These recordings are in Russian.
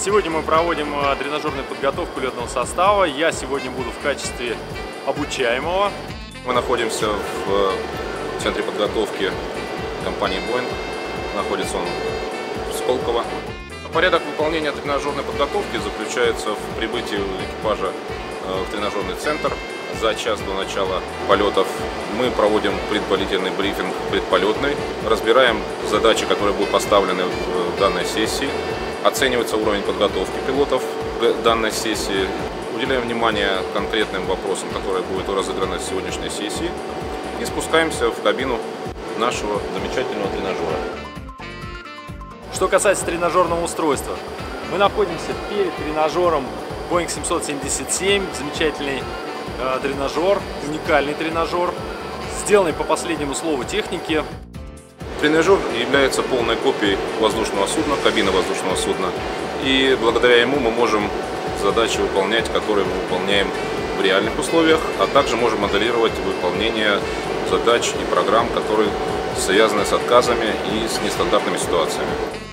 Сегодня мы проводим тренажерную подготовку летного состава. Я сегодня буду в качестве обучаемого. Мы находимся в центре подготовки компании Boeing. Находится он в Сколково. Порядок выполнения тренажерной подготовки заключается в прибытии экипажа в тренажерный центр. За час до начала полетов мы проводим предварительный брифинг предполетный, разбираем задачи, которые будут поставлены в данной сессии, оценивается уровень подготовки пилотов к данной сессии, уделяем внимание конкретным вопросам, которые будут разыграны в сегодняшней сессии, и спускаемся в кабину нашего замечательного тренажера. Что касается тренажерного устройства, мы находимся перед тренажером Boeing 777, замечательный тренажер, уникальный тренажер, сделанный по последнему слову техники. Тренажер является полной копией воздушного судна, кабины воздушного судна, и благодаря ему мы можем задачи выполнять, которые мы выполняем в реальных условиях, а также можем моделировать выполнение задач и программ, которые связаны с отказами и с нестандартными ситуациями.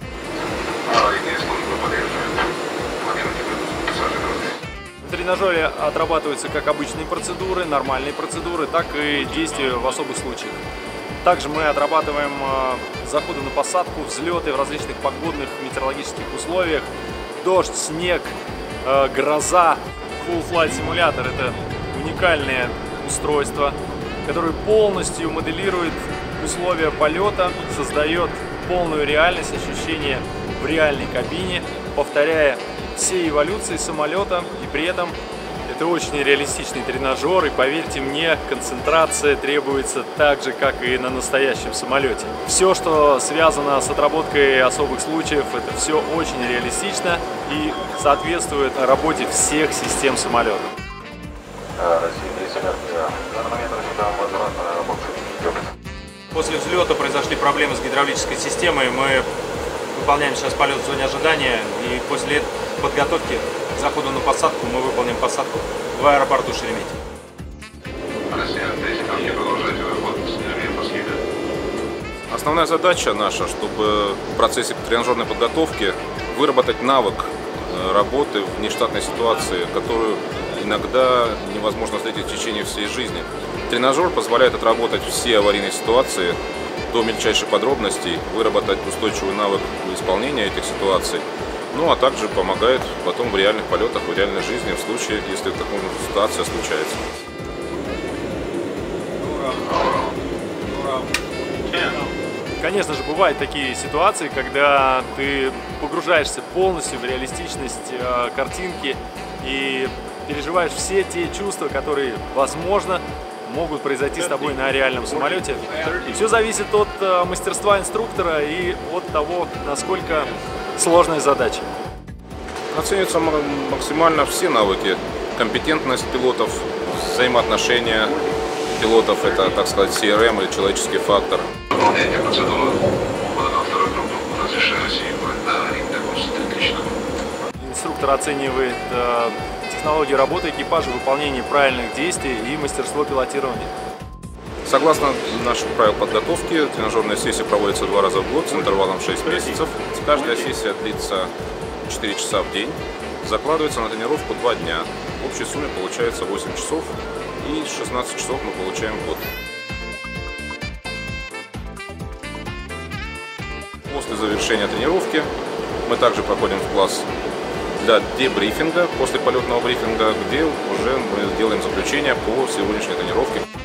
В тренажере отрабатываются как обычные процедуры, нормальные процедуры, так и действия в особых случаях. Также мы отрабатываем заходы на посадку, взлеты в различных погодных метеорологических условиях. Дождь, снег, гроза. Full Flight Simulator — это уникальное устройство, которое полностью моделирует условия полета, создает полную реальность, ощущение в реальной кабине, повторяя все эволюции самолета, и при этом это очень реалистичный тренажер, и поверьте мне, концентрация требуется так же, как и на настоящем самолете. Все, что связано с отработкой особых случаев, это все очень реалистично и соответствует работе всех систем самолета. После взлета произошли проблемы с гидравлической системой. Мы выполняем сейчас полет в зоне ожидания, и после подготовки к заходу на посадку мы выполним посадку в аэропорту Шереметьево. Основная задача наша, чтобы в процессе тренажерной подготовки выработать навык работы в нештатной ситуации, которую иногда невозможно встретить в течение всей жизни. Тренажер позволяет отработать все аварийные ситуации до мельчайших подробностей, выработать устойчивый навык исполнения этих ситуаций, ну а также помогает потом в реальных полетах, в реальной жизни, в случае, если такая ситуация случается. Конечно же, бывают такие ситуации, когда ты погружаешься полностью в реалистичность картинки и переживаешь все те чувства, которые, возможно, могут произойти с тобой на реальном самолете. Все зависит от мастерства инструктора и от того, насколько сложная задача. Оцениваются максимально все навыки, компетентность пилотов, взаимоотношения пилотов, это, так сказать, CRM или человеческий фактор. Выполнение процедуры ухода на вторую группу разрешается на ринг. Инструктор оценивает технологию работы экипажа, выполнение правильных действий и мастерство пилотирования. Согласно наших правил подготовки, тренажерная сессия проводится 2 раза в год с интервалом 6 месяцев. Каждая сессия длится 4 часа в день. Закладывается на тренировку 2 дня. В общей сумме получается 8 часов, и 16 часов мы получаем в год. После завершения тренировки мы также проходим в класс для дебрифинга, после полетного брифинга, где уже мы делаем заключение по сегодняшней тренировке.